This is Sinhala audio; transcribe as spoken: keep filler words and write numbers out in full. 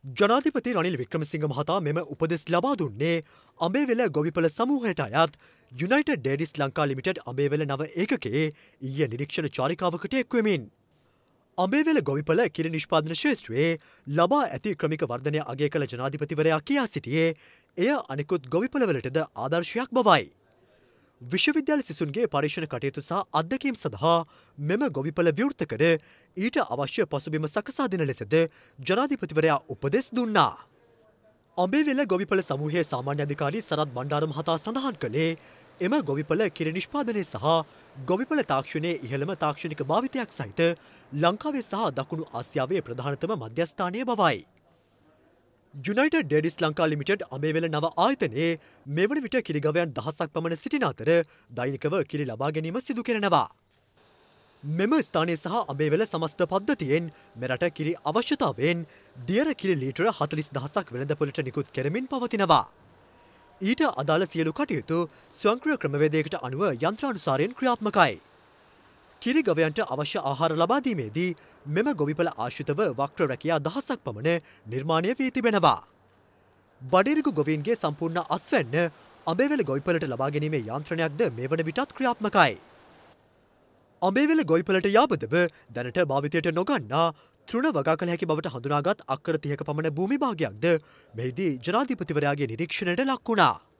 ජනාධිපති රනිල් වික්‍රමසිංහ මහතා මෙම උපදෙස් ලබා දුන්නේ අඹේවෙල ගොවිපළ සමූහයට අයත් United Dairies Lanka Limited Ambewela නව ඒකකයේ ඊයේ නිරීක්ෂණ චාරිකාවකට එක්වෙමින්. අඹේවෙල ගොවිපළ කිරි නිෂ්පාදන ක්ෂේත්‍රයේ ලබා ඇති ක්‍රමික වර්ධනය අගය කළ ජනාධිපතිවරයා කියා සිටියේ එය අනෙකුත් ගොවිපළවලටද ආදර්ශයක් බවයි. විශ්වවිද්‍යාල සිසුන්ගේ පරීක්ෂණ කටයුතු සහ අත්දැකීම් සඳහා මෙම ගොවිපළ විවෘත කර ඊට අවශ්‍ය පසුබිම සකසා දෙන ලෙසද ජනාධිපතිවරයා උපදෙස් දුන්නා. අඹේවෙල ගොවිපළ සමූහයේ සාමාන්‍ය අධිකාරී සරත් බණ්ඩාර මහතා සඳහන් කළේ එම ගොවිපළ කිරි නිෂ්පාදනය සහ ගොවිපළ තාක්ෂණයේ ඉහළම තාක්ෂණික භාවිතයක් සහිත ලංකාවේ සහ දකුණු ආසියාවේ ප්‍රධානතම මධ්‍යස්ථානය බවයි. United Dairies Lanka Limited Ambewela නව ආයතනයේ මෙවන විට කිරිගවයන් දහසක් පමණ සිටින අතර දෛනිකව කිරි ලබා ගැනීම සිදු කෙරෙනවා. මෙම ස්ථානයේ සහ අඹේවෙල සමස්ත පද්ධතියෙන් මෙරට කිරි අවශ්‍යතාවයෙන් දියර කිරි ලීටර හතළිස් දහසක් වෙළඳපොළට නිකුත් කෙරමින් පවතිනවා. ඊට අදාළ සියලු කටයුතු ස්වයංක්‍රීය ක්‍රමවේදයකට අනුව යන්ත්‍රානුසාරයෙන් ක්‍රියාත්මකයි. කිරි ගවයන්ට අවශ්‍ය ආහාර ලබා දීමේදී මෙම ගොවිපළ ආශ්‍රිතව වක්‍ර රැකියා දහසක් පමණ නිර්මාණය වී තිබෙනවා. බඩිරිගු ගොවීන්ගේ සම්පූර්ණ අස්වැන්න අඹේවෙල ගොවිපළට ලබා ගැනීමේ යාන්ත්‍රණයක්ද මේ වන විටත් ක්‍රියාත්මකයි. අඹේවෙල ගොවිපළට යාබදව දැනට භාවිතයට නොගන්නා තෘණ වගා කළ හැකි බවට හඳුනාගත් අක්කර තිහක පමණ භූමි භාගයක්ද මෙහිදී ජනාධිපතිවරයාගේ නිරීක්ෂණයට ලක් වුණා.